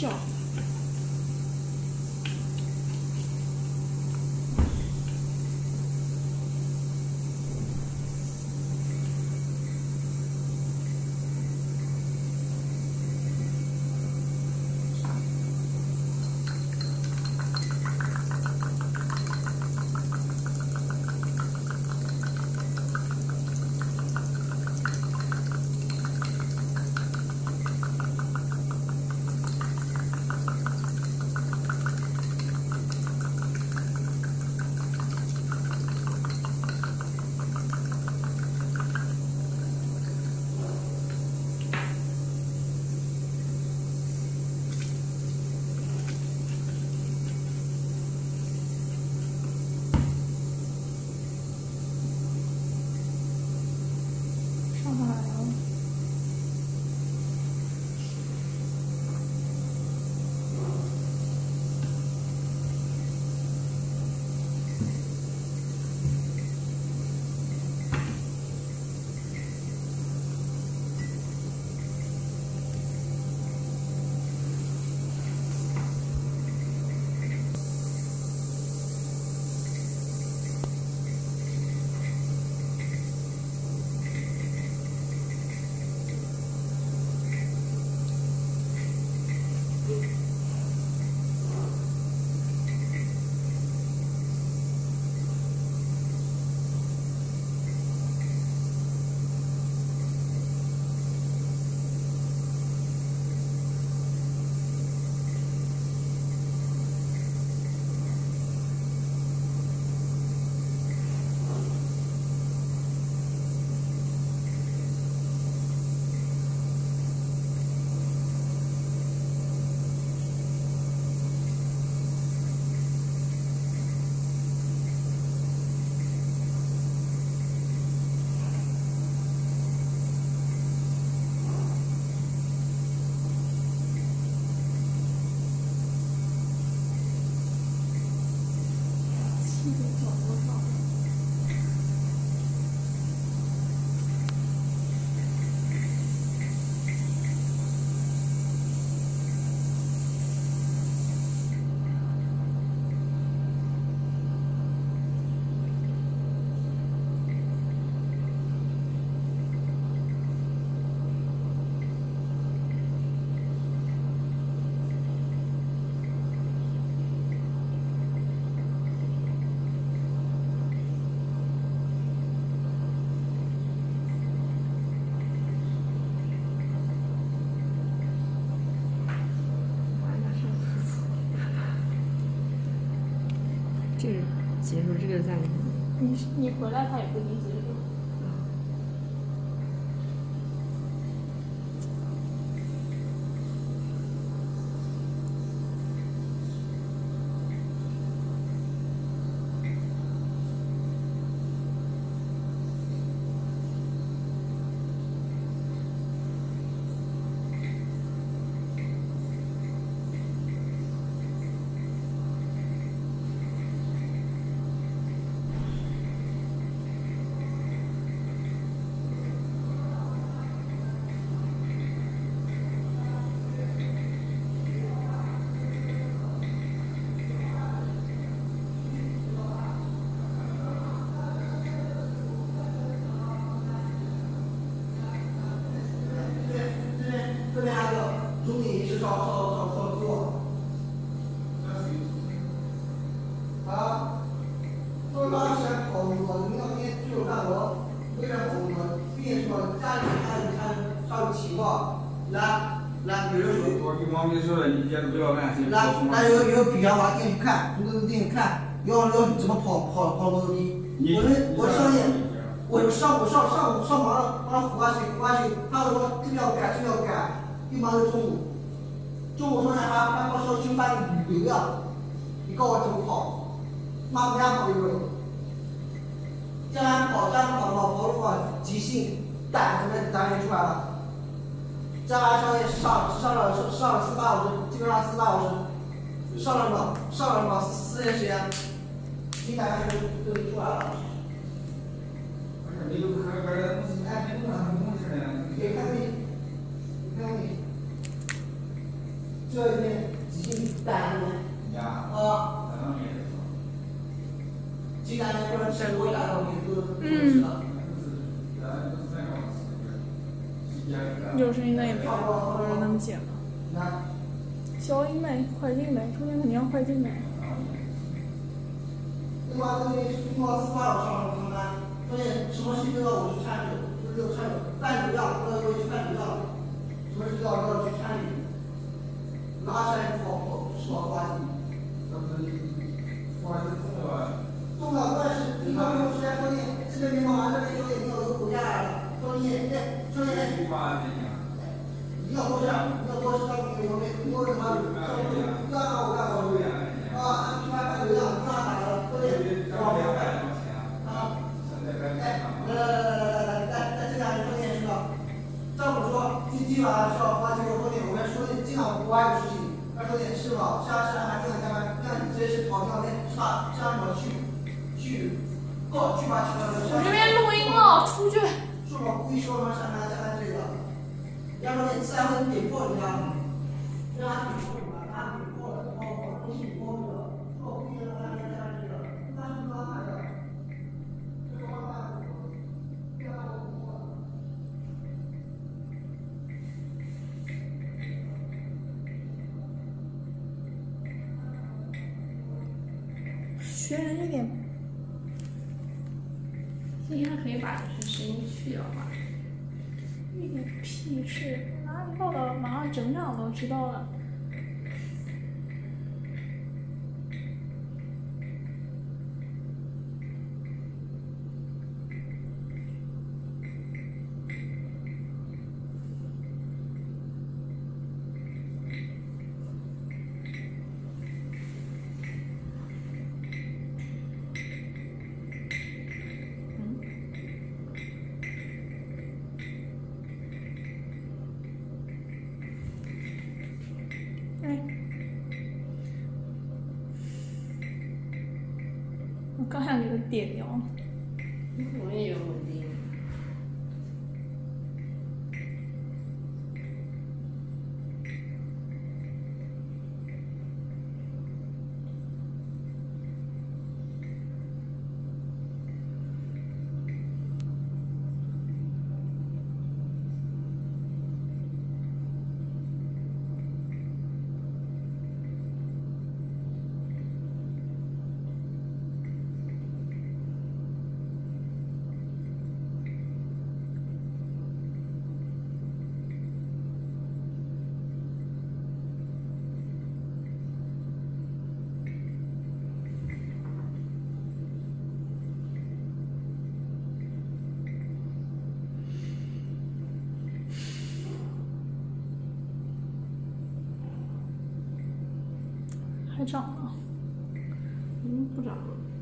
酵。上来了。 这个结束，这个在你回来他也不一定结束。 这边还有中医是烧猪。啊，说当时跑我们那边就干活，为了跑我毕什么家里看上情况，来，比如说， 我刚才说了，你别不要按心。 来有比方往店去看，从这个店看，要怎么跑楼梯。我上夜，我上午忙了胡瓜去，他说这个要改，又忙到中午说还跟我说去翻流量，你告诉我怎么跑，妈不让跑一会儿，这样跑的话，急性胆也出来了。这样上夜上了4、8小时，基本上4、8小时，上了4天时间，你胆就出来了。 没有喝点东西，哎，没弄上东西呢。 你看你，这边。 带呀， 啊， 咱们也是说， 鸡蛋不能吃，我俩都给吃了。 就是你那边，就是那么写的。小一枚，快进枚，首先肯定要快进枚。 另外，对于4号上上班，所以什么事情都要我去参与，就是参与办流量，都要我去办流量，什么事都要去参与。拿起来跑是吧？花季， 那不是花季重要啊？ 重要，但是你要用时间说你这个没弄完，这个说你要有骨架来了，说你说你你要多下，你要多知道你我们多什么，要让我干好啊，按批发办流量，让他打了，所以往回干啊，来，这样说点是吧？照我说，今晚上是要花钱说点，我们说点尽量国外的事情，要说点是吧？像还干嘛？让你直接是跑掉那是吧？像什么去把我这边录音了，出去。 是我故意说什么上班这个，要说你自然会点破，你知道吗？让他点破，他点破了，然后东西破了，我故意让他加这个，他是干嘛的？这个方法，这样我破了。 学人这点。 今天可以把这声音去掉吧。 一点屁事！哪里报道？马上整场都知道了。我刚想给他点掉。 我也有稳定。 还涨了。 不涨了。